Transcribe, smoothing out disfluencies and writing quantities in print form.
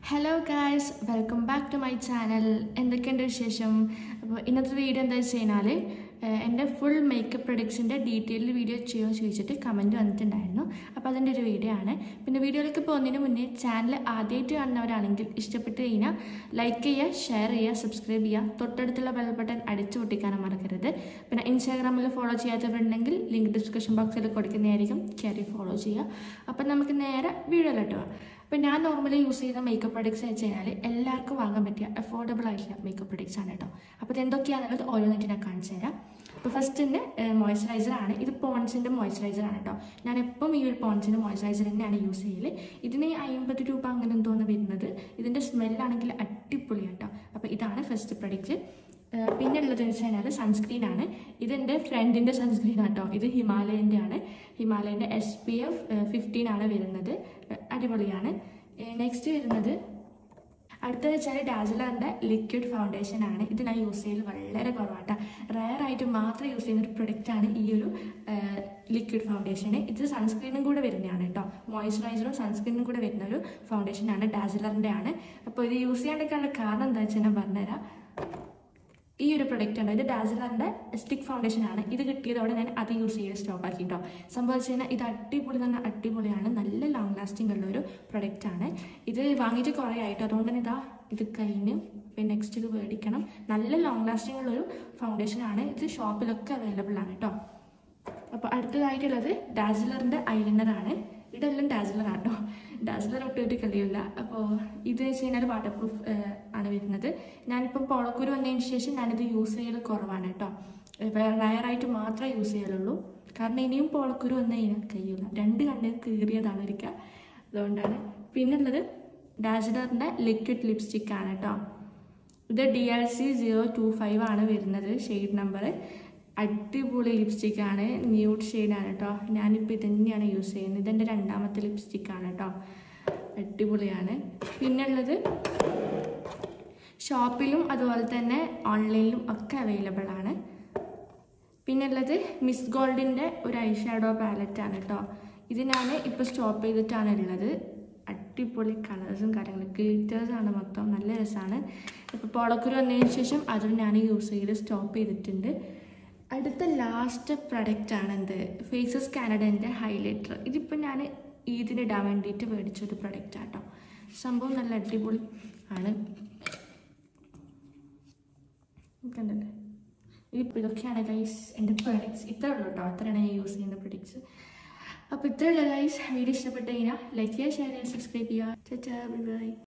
Hello guys, welcome back to my channel. എന്തൊക്കെയുണ്ട് വിശേഷം? അപ്പോൾ ഇന്നത്തെ വീഡിയോ എന്താ വെച്ചാൽ എൻ്റെ ഫുൾ മേക്കപ്പ് പ്രൊഡക്ട്സിൻ്റെ ഡീറ്റെയിൽഡ് വീഡിയോ ചെയ്യുമോ ചോദിച്ചിട്ട് കമൻറ്റ് വന്നിട്ടുണ്ടായിരുന്നു. അപ്പോൾ അതിൻ്റെ ഒരു വീഡിയോ ആണ്. പിന്നെ വീഡിയോയിലേക്ക് പോകുന്നതിന് മുന്നേ ചാനൽ ആദ്യമായിട്ട് കാണുന്നവരാണെങ്കിൽ ഇഷ്ടപ്പെട്ട് കഴിഞ്ഞാൽ ലൈക്ക് ചെയ്യുക, ഷെയർ ചെയ്യുക, സബ്സ്ക്രൈബ് ചെയ്യുക, തൊട്ടടുത്തുള്ള ബെൽ ബട്ടൺ അടിച്ചു പൊട്ടിക്കാനും മറക്കരുത്. പിന്നെ ഇൻസ്റ്റാഗ്രാമിൽ ഫോളോ ചെയ്യാത്തവരുണ്ടെങ്കിൽ ലിങ്ക് ഡിസ്ക്രിപ്ഷൻ ബോക്സിൽ കൊടുക്കുന്നതായിരിക്കും, കയറി ഫോളോ ചെയ്യുക. അപ്പം നമുക്ക് നേരെ വീഡിയോയിലോട്ട് പോകാം. അപ്പോൾ ഞാൻ നോർമലി യൂസ് ചെയ്യുന്ന മേക്കപ്പ് പ്രൊഡക്ട്സ് എന്ന് വെച്ച് കഴിഞ്ഞാൽ എല്ലാവർക്കും വാങ്ങാൻ പറ്റിയ അഫോർഡബിൾ ആയിട്ടുള്ള മേക്കപ്പ് പ്രൊഡക്ട്സ് ആണ് കേട്ടോ. അപ്പോൾ ഇത് എന്തൊക്കെയാണെന്നുള്ളത് ഓരോന്നായിട്ട് ഞാൻ കാണിച്ചു തരാം. അപ്പോൾ ഫസ്റ്റ് തന്നെ മോയ്സ്ചറൈസറാണ്. ഇത് പോൺസിൻ്റെ മോയ്സ്ചറൈസറാണ് കേട്ടോ. ഞാൻ എപ്പം ഈ ഒരു പോൺസിൻ്റെ മോയ്സ്ചറൈസർ തന്നെയാണ് യൂസ് ചെയ്യൽ. ഇതിന് 50 രൂപ അങ്ങനെ എന്തോന്ന് വരുന്നത്. ഇതിൻ്റെ സ്മെല്ലാണെങ്കിൽ അടിപൊളിയാണ് കേട്ടോ. അപ്പോൾ ഇതാണ് ഫസ്റ്റ് പ്രൊഡക്റ്റ്. പിന്നെ ഉള്ളതെന്ന് വെച്ച് കഴിഞ്ഞാൽ സൺസ്ക്രീനാണ്. ഇതെൻ്റെ ഫ്രണ്ടിൻ്റെ സൺസ്ക്രീനാണ് കേട്ടോ. ഇത് ഹിമാലയൻ്റെ ആണ്. ഹിമാലയൻ്റെ SPF 15 ആണ് വരുന്നത്. അടിപൊളിയാണ്. നെക്സ്റ്റ് വരുന്നത് അടുത്തത് വെച്ചാൽ ഡാസിലറിൻ്റെ ലിക്വിഡ് ഫൗണ്ടേഷൻ ആണ്. ഇത് ഞാൻ യൂസ് ചെയ്യൽ വളരെ കുറവാട്ടോ. റയറായിട്ട് മാത്രം യൂസ് ചെയ്യുന്ന ഒരു പ്രൊഡക്റ്റാണ് ഈ ഒരു ലിക്വിഡ് ഫൗണ്ടേഷന്. ഇത് സൺസ്ക്രീനും കൂടെ വരുന്നതാണ് കേട്ടോ. മോയ്സ്ചറൈസറും സൺസ്ക്രീനും കൂടെ വരുന്ന ഒരു ഫൗണ്ടേഷനാണ്, ഡാസിലറിൻ്റെ ആണ്. അപ്പോൾ ഇത് യൂസ് ചെയ്യാണ്ടൊക്കെയുള്ള കാരണം എന്താ വെച്ചാൽ ഞാൻ പറഞ്ഞുതരാം. ഈ ഒരു പ്രൊഡക്റ്റ് ഉണ്ട്, ഇത് ഡാസിലറിൻ്റെ സ്റ്റിക്ക് ഫൗണ്ടേഷൻ ആണ്. ഇത് കിട്ടിയതോടെ ഞാൻ അത് യൂസ് ചെയ്ത് സ്റ്റോപ്പ് ആക്കി കേട്ടോ. സംഭവിച്ചു കഴിഞ്ഞാൽ ഇത് അടിപൊളി തന്നെ അടിപൊളിയാണ്. നല്ല ലോങ് ലാസ്റ്റിംഗ് ഉള്ള ഒരു പ്രൊഡക്റ്റ് ആണ്. ഇത് വാങ്ങിയിട്ട് കുറേ ആയിട്ട്, അതുകൊണ്ട് തന്നെ ഇത് കഴിഞ്ഞ് പിന്നെ നെക്സ്റ്റ് ഇത് മേടിക്കണം. നല്ല ലോങ് ലാസ്റ്റിംഗ് ഉള്ളൊരു ഫൗണ്ടേഷനാണ്. ഇത് ഷോപ്പിലൊക്കെ അവൈലബിൾ ആണ് കേട്ടോ. അപ്പോൾ അടുത്തതായിട്ടുള്ളത് ഡാസിലറിൻ്റെ ഐലൈനറാണ്. ഇതെല്ലാം ഡാസിലറാണ് കേട്ടോ. ഡാസിലർ ഒട്ടുമായിട്ട് കളിയില്ല. അപ്പോൾ ഇത് വെച്ച് കഴിഞ്ഞാൽ വാട്ടർ പ്രൂഫ് ആണ് വരുന്നത്. ഞാനിപ്പം പോളക്കൂര് വന്നതിന് ശേഷം ഞാനിത് യൂസ് ചെയ്യൽ കുറവാണ് കേട്ടോ. റയറായിട്ട് മാത്രമേ യൂസ് ചെയ്യലുള്ളൂ. കാരണം ഇനിയും പോളക്കൂര് വന്നു കഴിഞ്ഞാൽ കഴിയില്ല. 2 കണ്ണ് കീറിയതാണ് ഇരിക്കുക, അതുകൊണ്ടാണ്. പിന്നുള്ളത് ഡാസിലറിൻ്റെ ലിക്വിഡ് ലിപ്സ്റ്റിക്കാണ് കേട്ടോ. ഇത് DLC 025 ആണ് വരുന്നത് ഷെയ്ഡ് നമ്പർ. അടിപൊളി ലിപ്സ്റ്റിക്കാണ്, ന്യൂഡ് ഷെയ്ഡാണ് കേട്ടോ. ഞാനിപ്പോൾ ഇത് തന്നെയാണ് യൂസ് ചെയ്യുന്നത്. ഇതെൻ്റെ 2ാമത്തെ ലിപ്സ്റ്റിക്കാണ് കേട്ടോ. അടിപൊളിയാണ്. പിന്നുള്ളത് ഷോപ്പിലും അതുപോലെ തന്നെ ഓൺലൈനിലും ഒക്കെ അവൈലബിൾ ആണ്. പിന്നുള്ളത് മിസ് ഗോൾഡിൻ്റെ ഒരു ഐ ഷാഡോ പാലറ്റാണ് കേട്ടോ. ഇത് ഞാൻ ഇപ്പോൾ സ്റ്റോപ്പ് ചെയ്തിട്ടാണ് ഉള്ളത്. അടിപൊളി കളേഴ്സും കാര്യങ്ങളും, ഗ്ലിറ്റേഴ്സാണ് മൊത്തം, നല്ല രസമാണ്. ഇപ്പോൾ പോളക്കൂര് വന്നതിന് ശേഷം അതും ഞാൻ യൂസ് ചെയ്ത് സ്റ്റോപ്പ് ചെയ്തിട്ടുണ്ട്. അടുത്ത ലാസ്റ്റ് പ്രൊഡക്റ്റാണ് എന്ത്, ഫേസസ് കാനഡൻ്റെ ഹൈലൈറ്റർ. ഇതിപ്പോൾ ഞാൻ ഇതിനിടാൻ വേണ്ടിയിട്ട് മേടിച്ചൊരു പ്രൊഡക്റ്റാണ് കേട്ടോ. സംഭവം നല്ല അടിപൊളി ആണ്. കണ്ടല്ലേ, ഇപ്പോൾ ഇതൊക്കെയാണ് ഗൈസ് എൻ്റെ പ്രൊഡക്ട്സ്. ഇത്രേ ഉള്ളൂ കേട്ടോ. അത്രയാണ് ഞാൻ യൂസ് ചെയ്യുന്ന പ്രൊഡക്ട്സ്. അപ്പോൾ ഇത്രയുള്ള ഗൈസ്. വീഡിയോ ഇഷ്ടപ്പെട്ട് കഴിഞ്ഞാൽ ലൈക്ക് ചെയ്യുക, ഷെയർ ചെയ്യുക, സബ്സ്ക്രൈബ് ചെയ്യുക. Bye by.